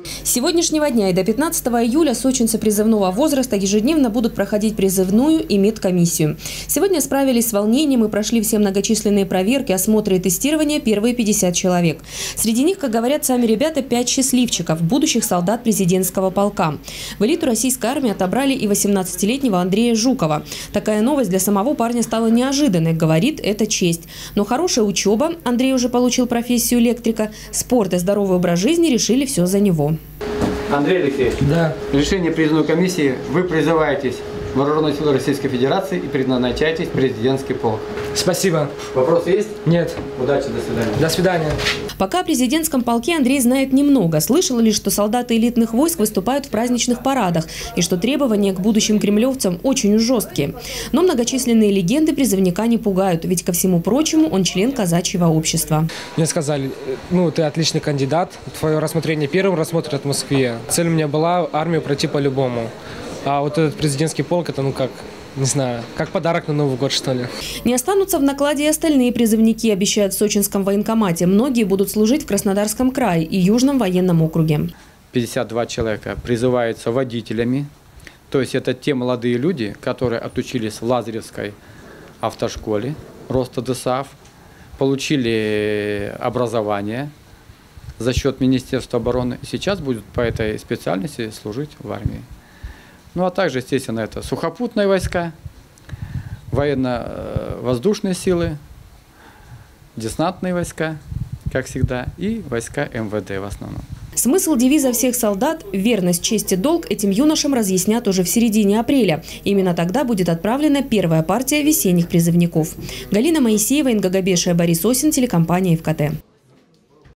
С сегодняшнего дня и до 15 июля сочинцы призывного возраста ежедневно будут проходить призывную и медкомиссию. Сегодня справились с волнением и прошли все многочисленные проверки, осмотры и тестирования первые 50 человек. Среди них, как говорят сами ребята, 5 счастливчиков, будущих солдат президентского полка. В элиту российской армии отобрали и 18-летнего Андрея Жукова. Такая новость для самого парня стала неожиданной, говорит, это честь. Но хорошая учеба, Андрей уже получил профессию электрика, спорт и здоровый образ жизни решили все за него. Андрей Алексеевич, да. Решение призывной комиссии вы призываетесь в Вооруженные силы Российской Федерации и предназначаетесь в президентский полк. Спасибо. Вопросы есть? Нет. Удачи, до свидания. До свидания. Пока о президентском полке Андрей знает немного. Слышал лишь, что солдаты элитных войск выступают в праздничных парадах и что требования к будущим кремлевцам очень уж жесткие. Но многочисленные легенды призывника не пугают, ведь, ко всему прочему, он член казачьего общества. Мне сказали, ты отличный кандидат, твое рассмотрение первым рассмотрят в Москве. Цель у меня была армию пройти по-любому. А вот этот президентский полк, это не знаю, как подарок на Новый год, что ли. Не останутся в накладе и остальные призывники, обещают в сочинском военкомате. Многие будут служить в Краснодарском крае и Южном военном округе. 52 человека призываются водителями. То есть это те молодые люди, которые отучились в Лазаревской автошколе роста ДСАФ, получили образование за счет Министерства обороны и сейчас будут по этой специальности служить в армии. Ну а также, естественно, это сухопутные войска, военно-воздушные силы, десантные войска, как всегда, и войска МВД в основном. Смысл девиза всех солдат «Верность, честь и долг» этим юношам разъяснят уже в середине апреля. Именно тогда будет отправлена первая партия весенних призывников. Галина Моисеева, Инга Габешия, Борис Осин, телекомпания ФКТ.